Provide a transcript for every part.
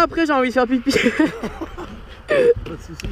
après j'ai envie de faire pipi. Pas de soucis.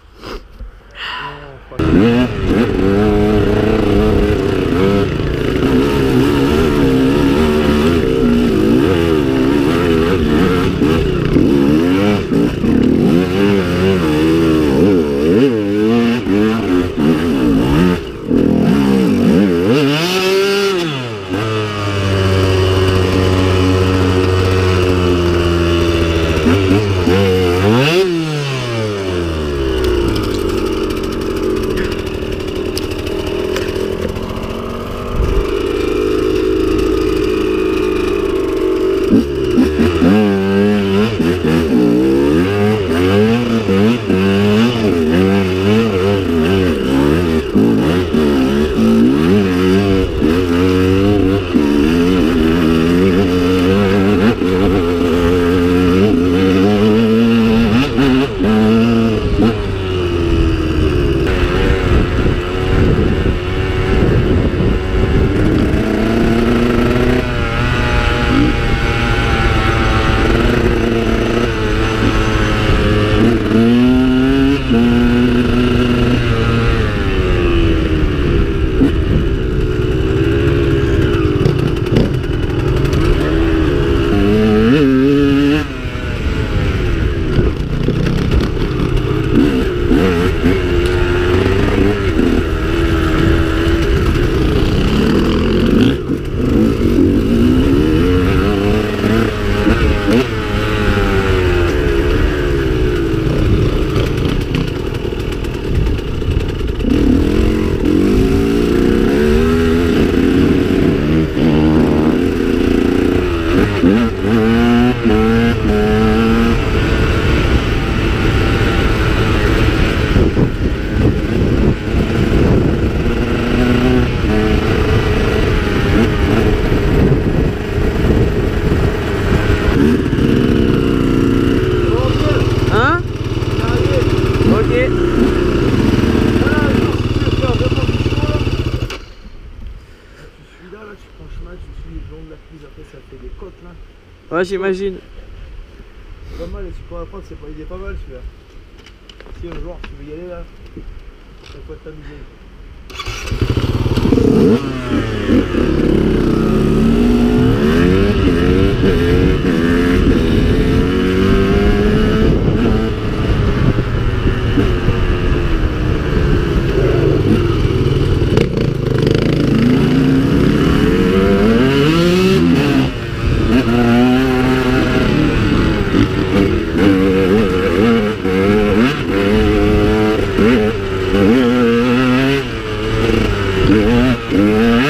Ouais, j'imagine. Pas mal, et tu pourras apprendre, il est pas mal celui-là. Si un jour tu veux y aller là, ça peut t'amuser. Yeah.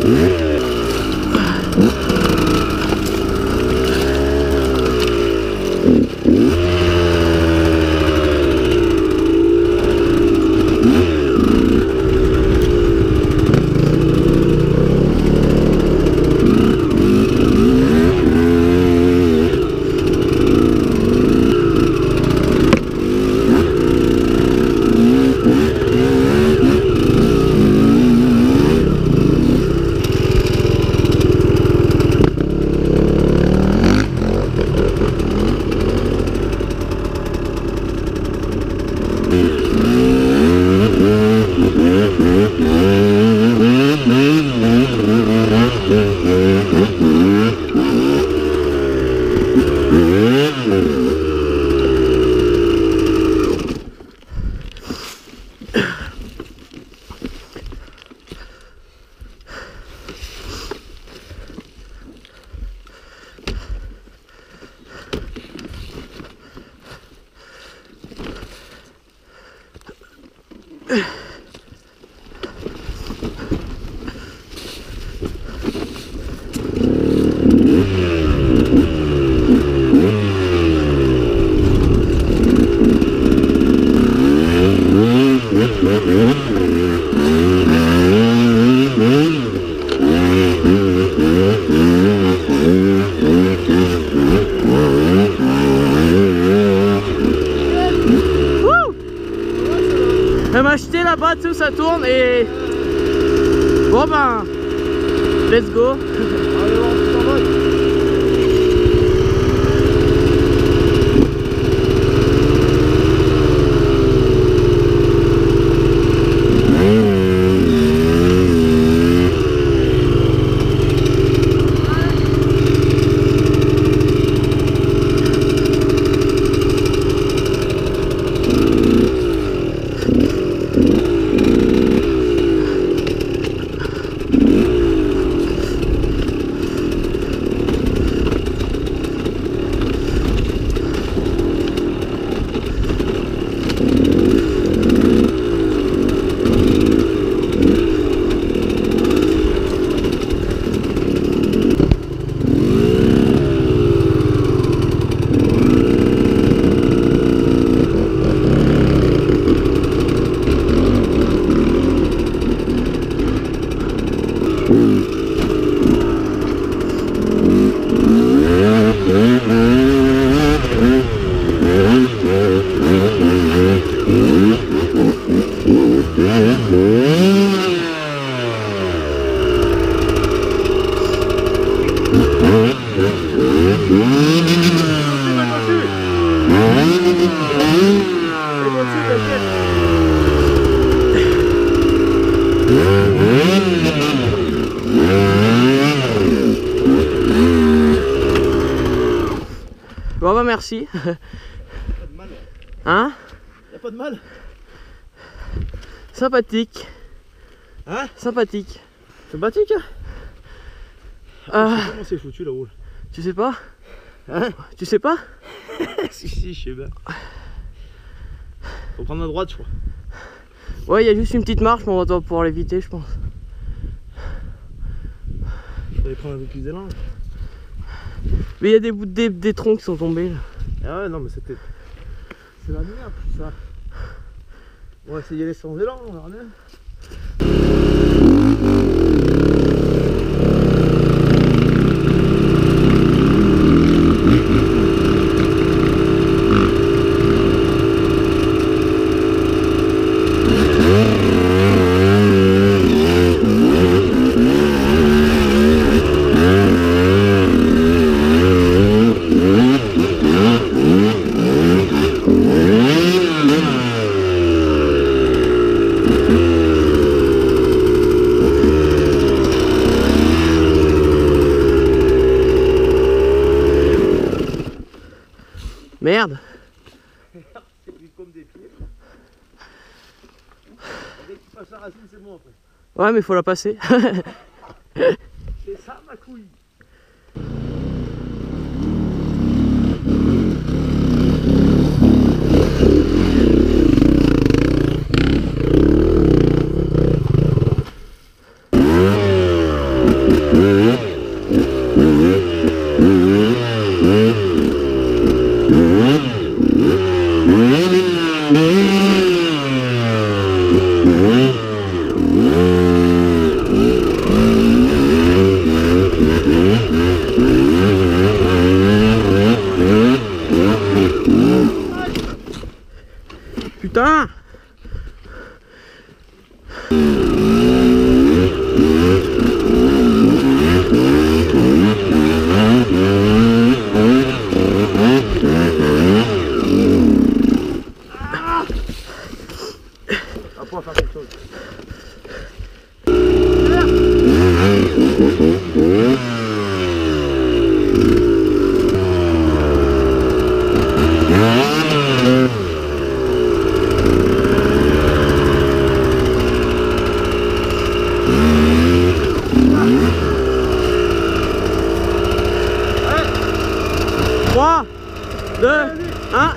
Elle m'a acheté là-bas, tout ça tourne et... Bon ben... Let's go. Allez, voir, tout en mode. Bon bah merci. Pas de mal. Hein? Y'a pas de mal. Sympathique. Hein? Sympathique. Sympathique, hein? Ah, Comment c'est foutu là-haut? tu sais pas? Hein? Tu sais pas? Si, je sais bien. Faut prendre à droite, je crois. Ouais, il y a juste une petite marche, mais on va pouvoir l'éviter, je pense. Faudrait prendre un peu plus d'élan. Mais il y a des bouts des troncs qui sont tombés là. Ah ouais, non, mais c'était. C'est la merde, tout ça. On va essayer d'y aller sans élan, on verra bien. Merde. C'est plus comme des pieds. Dès que tu passes la racine, c'est bon après. Ouais, mais faut la passer. C'est ça ma couille. 3, 2, 1.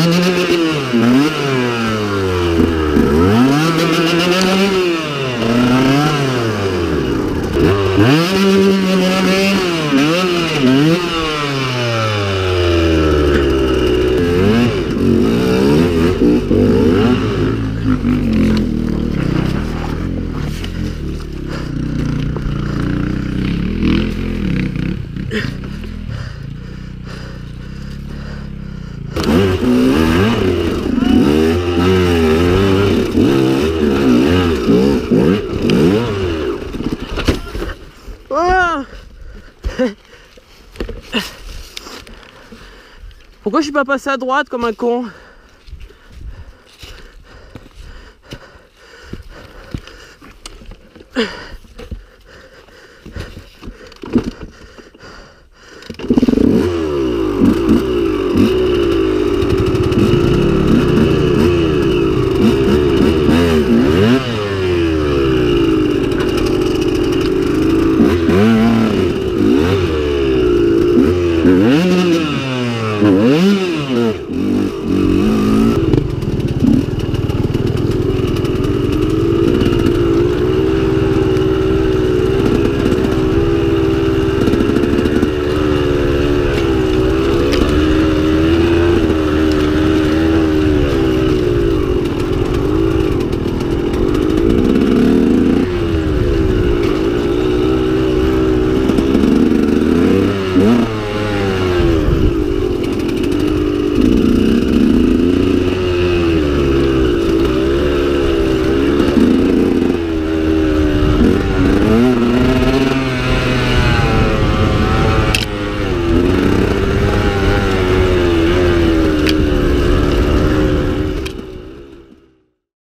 Pourquoi je suis pas passé à droite comme un con?